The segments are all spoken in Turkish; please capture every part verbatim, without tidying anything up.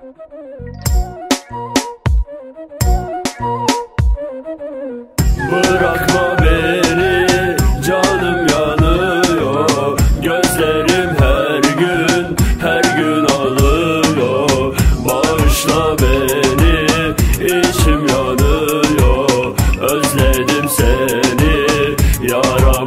Bırakma beni, canım yanıyor. Gözlerim her gün, her gün ağlıyor. Bağışla beni, içim yanıyor. Özledim seni, yaram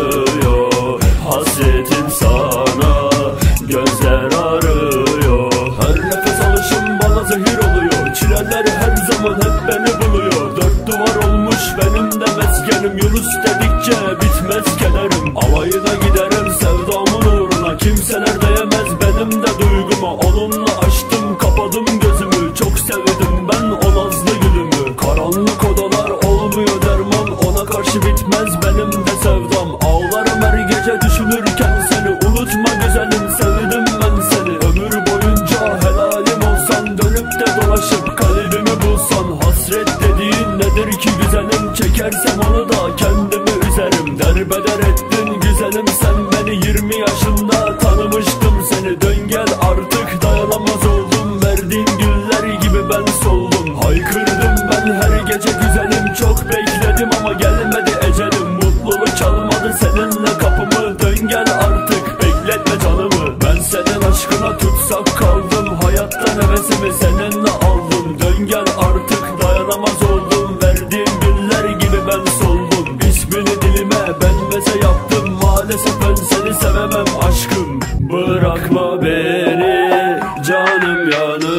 acıyor. Hasretim sana, gözler arıyor. Her nefes alışım bana zehir oluyor. Çileler her zaman hep beni buluyor. Dört duvar olmuş benim de meskenim. Yunus dedikçe bitmez kederim. Alayına giderim sevdamın uğruna. Kimseler diyemez benim de duyguma. Onunla açtım kapadım gözümü. Çok sevdim ben o nazlı gülümü. Karanlık odalar olmuyor derman. Ona karşı bitmez benim de sevdam. Ağlarım her gece düşünürken seni. Unutma güzelim, sevdim ben seni. Ömür boyunca helalim olsan, dönüp de dolaşıp kalbimi bulsan. Hasret dediğin nedir ki güzelim? Çekersem onu da kendimi üzerim. Derbeder ettin güzelim sen beni. Yirmi yaşında tanımıştım seni. Dön gel artık, dayanamaz oldum. Verdiğin güller gibi ben soldum. Haykırdım ben her gece güzelim. Çok bekledim ama gelmedi ecelim. Mutluluk çalmadı seninle kapımı. Dön gel artık, bekletme canımı. Ben senin aşkına tutsak kaldım. Hayattan hevesimi seninle aldım. Dön gel artık, dayanamaz oldum. Verdiğin güller gibi ben soldum. İsmini dilime ben meze yaptım. Maalesef ben seni sevemem aşkım. Bırakma beni, canım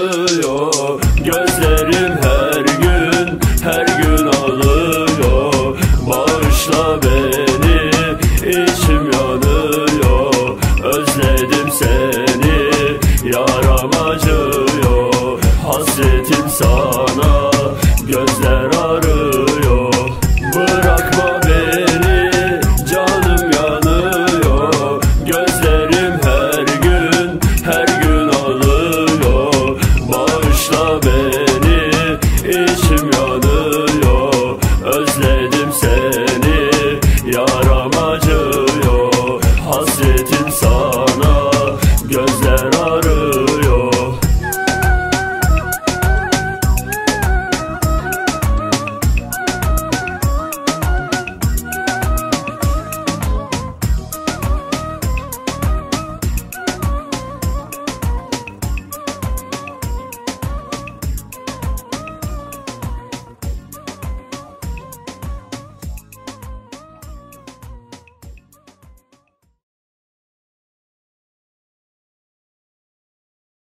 yanıyor. Gözlerim her gün, her gün ağlıyor. Bağışla beni, içim yanıyor. Özledim seni, yaram acıyor. Hasretim sana, gözler arıyor. Bırakma beni, canım yanıyor. Gözlerim her gün, her gün ağlıyor. Bağışla beni, içim yanıyor. Özledim seni, yaram acıyor. Hasretim sana, gözler arıyor.